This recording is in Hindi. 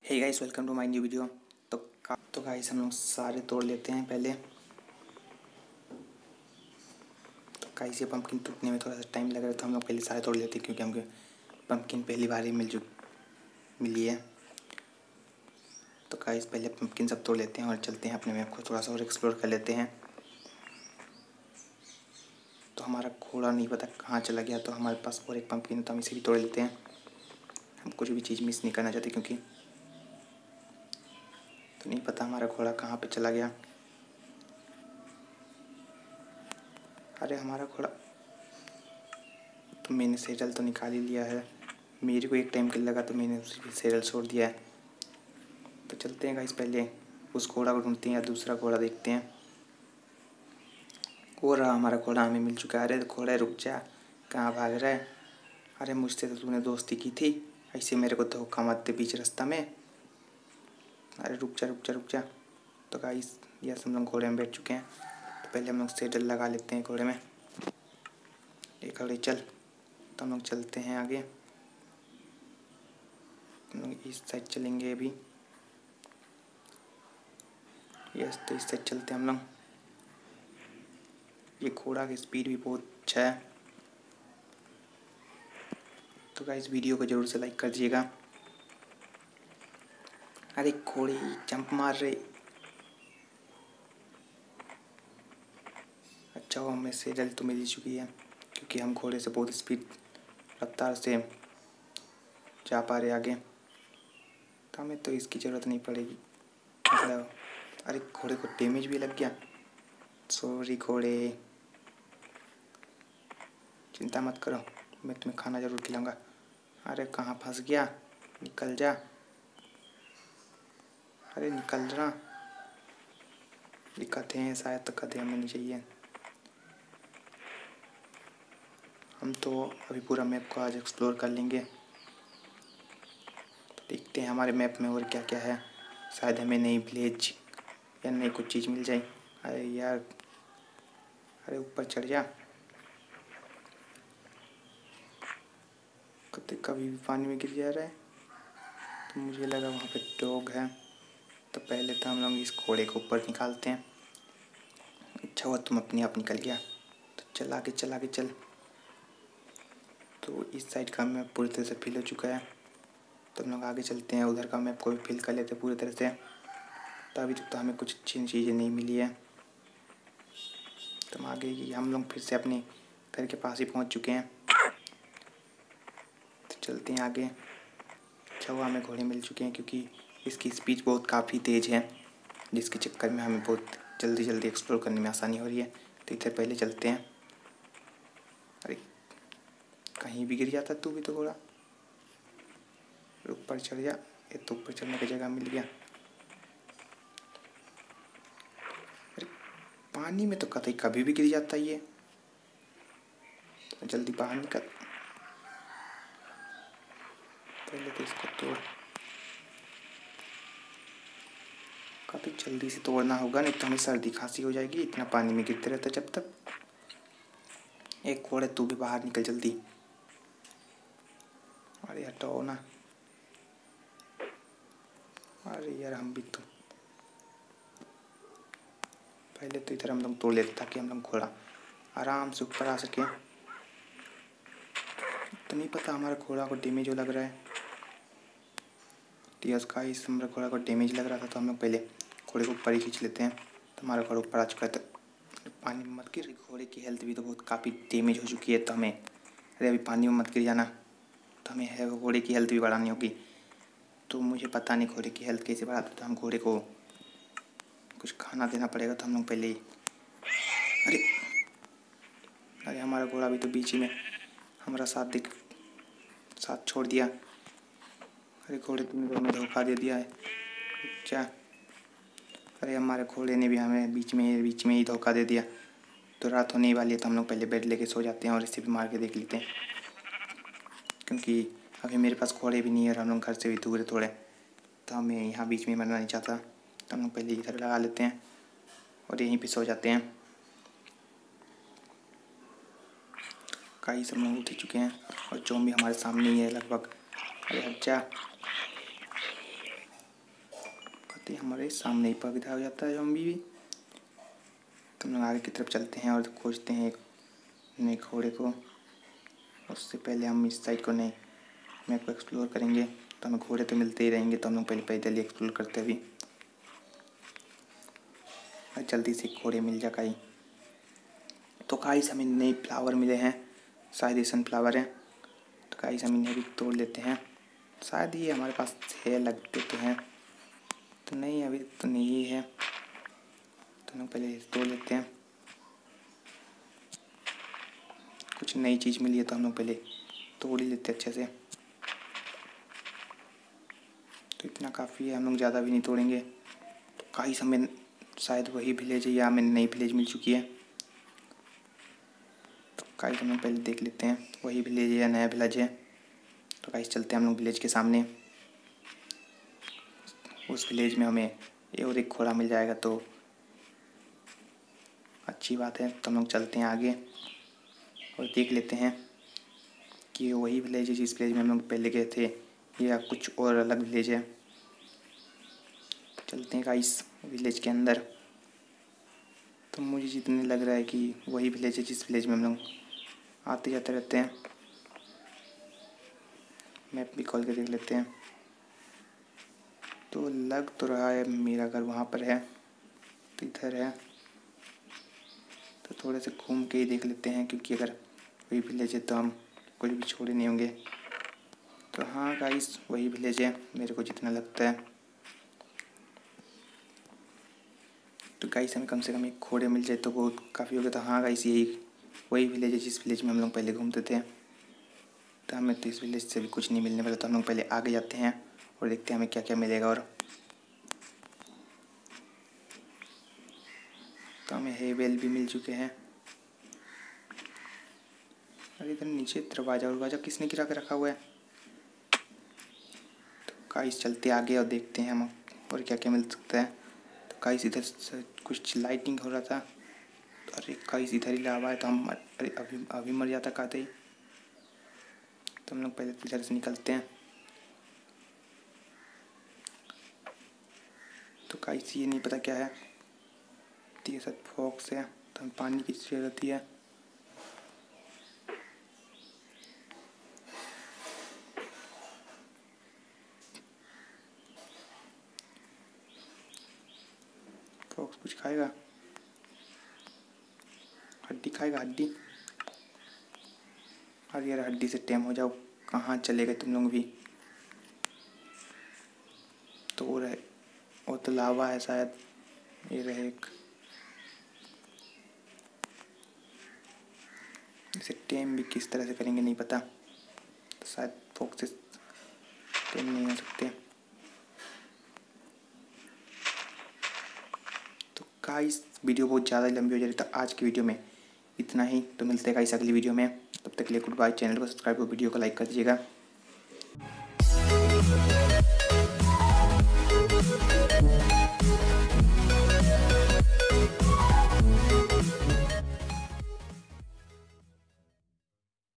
Hey guys, welcome to my new video. तो गाइस हम लोग सारे तोड़ लेते हैं पहले। तो गाइस ये पंपकिन टूटने में थोड़ा सा टाइम लग रहा है, तो हम लोग पहले सारे तोड़ लेते हैं क्योंकि हमको पंपकिन पहली बार ही मिली है। तो गाइस पहले पंपकिन सब तोड़ लेते हैं और चलते हैं अपने मैप को थोड़ा सा और एक्सप्लोर कर लेते हैं। तो हमारा घोड़ा नहीं पता कहाँ चला गया, तो हमारे पास और एक पंपकिन है तो हम इसे भी तोड़ लेते हैं। हम कुछ भी चीज़ मिस नहीं करना चाहते क्योंकि तो नहीं पता हमारा घोड़ा कहाँ पे चला गया। अरे हमारा घोड़ा, तो मैंने सेरल तो निकाल ही लिया है। मेरे को एक टाइम के लगा तो मैंने उसी सेरल छोड़ दिया है। तो चलते हैं गाइस, पहले उस घोड़ा को ढूंढते हैं या दूसरा घोड़ा देखते हैं। हो रहा हमारा घोड़ा हमें मिल चुका है। अरे घोड़ा रुक जा, कहाँ भाग रहा है? अरे मुझसे तो तूने दोस्ती की थी, ऐसे मेरे को धोखा मत दे बीच रास्ता में। अरे रुक जा रुक जा रुक जा। तो गाइस यस हम लोग घोड़े में बैठ चुके हैं। तो पहले हम लोग सेडल लगा लेते हैं घोड़े में। एक घोड़े चल। तो हम लोग चलते हैं आगे। हम लोग इस साइड चलेंगे अभी। यस तो इस साइड चलते हैं हम लोग। ये घोड़ा की स्पीड भी बहुत अच्छा है। तो गाइस वीडियो को ज़रूर से लाइक कर दीजिएगा। अरे घोड़े जंप मार रहे। अच्छा वो हमें सेडल तो मिल चुकी है क्योंकि हम घोड़े से बहुत स्पीड रफ्तार से जा पा रहे आगे। तो हमें तो इसकी ज़रूरत नहीं पड़ेगी मतलब। अरे घोड़े को डैमेज भी लग गया। सॉरी घोड़े, चिंता मत करो, मैं तुम्हें खाना ज़रूर खिलाऊंगा। अरे कहाँ फंस गया, निकल जा। अरे निकल रहा। ये गधे हैं शायद, तो गधे हमें नहीं चाहिए। हम तो अभी पूरा मैप को आज एक्सप्लोर कर लेंगे। तो देखते हैं हमारे मैप में और क्या क्या है। शायद हमें नई विलेज या नई कुछ चीज़ मिल जाए। अरे यार, अरे ऊपर चढ़ जा। कभी भी पानी में गिर जा रहा है। तो मुझे लगा वहाँ पे डॉग है। तो पहले तो हम लोग इस घोड़े को ऊपर निकालते हैं। अच्छा हुआ तुम अपने आप निकल गया। तो चल आगे चल आगे चल। तो इस साइड का मैप पूरी तरह से फिल हो चुका है। तो हम लोग आगे चलते हैं, उधर का मैप को भी फिल कर लेते हैं पूरी तरह से। तो अभी तक तो हमें कुछ अच्छी चीज़ें नहीं मिली है। तो हम लोग फिर से अपने घर के पास ही पहुंच चुके हैं। तो चलते हैं आगे। अच्छा हुआ हमें घोड़े मिल चुके हैं क्योंकि इसकी स्पीड बहुत काफ़ी तेज़ है, जिसके चक्कर में हमें बहुत जल्दी जल्दी एक्सप्लोर करने में आसानी हो रही है। तो इधर पहले चलते हैं। अरे कहीं भी गिर जाता तू भी तो घोड़ा। ऊपर चढ़ जा। ये तो ऊपर चढ़ने की जगह मिल गया। अरे पानी में तो कतई कभी भी गिर जाता ये। तो जल्दी बाहर निकल। पहले तो इसको तोड़। काफ़ी जल्दी से तोड़ना होगा, नहीं तो हमें सर्दी खांसी हो जाएगी इतना पानी में गिरते रहता जब तक। एक घोड़े तू भी बाहर निकल जल्दी। अरे हटाओ ना। अरे यार हम भी तो पहले तो इधर हम लोग तोड़ लेते ताकि हम लोग घोड़ा आराम से ऊपर आ सके। तो नहीं पता हमारे घोड़ा को डैमेज हो लग रहा है। टीएस का इस हमारे घोड़ा को डैमेज लग रहा था, तो हम लोग पहले घोड़े को ऊपर ही खींच लेते हैं। तो हमारा घोड़ा ऊपर आ चुका है। तो पानी में मत गिर। घोड़े की हेल्थ भी तो बहुत काफ़ी डैमेज हो चुकी है, तो हमें अरे अभी पानी में मत गिर जाना। तो हमें है घोड़े की हेल्थ भी बढ़ानी होगी। तो मुझे पता नहीं घोड़े की हेल्थ कैसे बढ़ाते। तो हम घोड़े को कुछ खाना देना पड़ेगा। तो हम लोग पहले ही अरे अरे हमारा घोड़ा अभी तो बीच ही में हमारा साथ छोड़ दिया। अरे घोड़े तुमने तो हमें धोखा दे दिया है। क्या? अरे हमारे घोड़े ने भी हमें बीच में ही धोखा दे दिया। तो रात होने ही वाली है, तो हम लोग पहले बेड लेके सो जाते हैं और इसे भी मार के देख लेते हैं क्योंकि अभी मेरे पास घोड़े भी नहीं है और हम लोग घर से भी दूर है थोड़े। तो हमें यहाँ बीच में मरना नहीं चाहता। तो हम लोग पहले इधर लगा लेते हैं और यहीं पे सो जाते हैं। कई सब लोग उठ चुके हैं और जोम्बी हमारे सामने ही है लगभग। अरे अच्छा हमारे सामने ही पैदा हो जाता है ज़ॉम्बी भी। तो हम लोग आगे की तरफ चलते हैं और खोजते हैं एक नए घोड़े को। उससे पहले हम इस साइड को नए मैप को एक्सप्लोर करेंगे। तो हमें घोड़े तो मिलते ही रहेंगे, तो हम लोग पहले पैदल ही एक्सप्लोर करते अभी। जल्दी से घोड़े मिल जा काई। तो गाइस हमें नए फ्लावर मिले हैं, शायद एसन फ्लावर है। तो गाइस हम इन्हें भी तोड़ लेते हैं, शायद ये हमारे पास है, लगते तो हैं। तो नहीं, अभी तो नहीं है। तो हम लोग पहले तोड़ लेते हैं। कुछ नई चीज़ मिली है तो हम लोग पहले तोड़ ही लेते हैं अच्छे से। तो इतना काफ़ी है, हम लोग ज़्यादा भी नहीं तोड़ेंगे। तो गाइस हमें शायद वही विलेज है या हमें नई विलेज मिल चुकी है। तो गाइस हम लोग पहले देख लेते हैं वही विलेज है या नया विलेज है। तो गाइस चलते हैं हम लोग विलेज के सामने। उस विलेज में हमें और एक घोड़ा मिल जाएगा तो अच्छी बात है। तो हम लोग चलते हैं आगे और देख लेते हैं कि वही विलेज है जिस विलेज में हम लोग पहले गए थे या कुछ और अलग विलेज है। चलते हैं गाइस विलेज के अंदर। तो मुझे जितने लग रहा है कि वही विलेज है जिस विलेज में हम लोग आते जाते रहते हैं। मैप भी खोल के देख लेते हैं। तो लग तो रहा है मेरा घर वहाँ पर है, तो इधर है। तो थोड़े से घूम के ही देख लेते हैं, क्योंकि अगर वही विलेज है तो हम कुछ भी छोड़े नहीं होंगे। तो हाँ गाइस वही विलेज है मेरे को जितना लगता है। तो गाइस हमें कम से कम एक घोड़े मिल जाए तो बहुत काफ़ी हो गया। तो हाँ गाइस यही वही विलेज है जिस विलेज में हम लोग पहले घूमते थे। तो हमें तो इस विलेज से भी कुछ नहीं मिलने वाला, तो हम लोग पहले आगे जाते हैं और देखते हैं हमें क्या क्या मिलेगा। और तो हमें हे बेल भी मिल चुके हैं। और इधर नीचे दरवाज़ा किसने गिरा के रखा हुआ है। तो गाइस चलते आगे और देखते हैं हम और क्या क्या मिल सकता है। तो गाइस इधर से कुछ लाइटिंग हो रहा था। अरे गाइस इधर ही लावा है, तो हम अरे अभी मर जाता खाते ही। तो हम लोग पहले इधर से निकलते हैं। तो गाइस ये नहीं पता क्या है, तो ये सब फॉक्स है, तो हमें पानी की ज़रूरत है। फॉक्स कुछ खाएगा, हड्डी खाएगा, हड्डी। अरे यार हड्डी से टेम हो जाओ, कहाँ चले गए तुम लोग भी। तो वो तो लावा है शायद, ये रहे एक। इसे टेम भी किस तरह से करेंगे नहीं पता, तो शायद फॉक्स से टेम नहीं हो सकते। तो गाइस वीडियो बहुत ज़्यादा लंबी हो जा रही, तो आज की वीडियो में इतना ही। तो मिलते हैं गाइस अगली वीडियो में, तब तक के लिए गुड बाय। चैनल को सब्सक्राइब और वीडियो को लाइक कर दीजिएगा।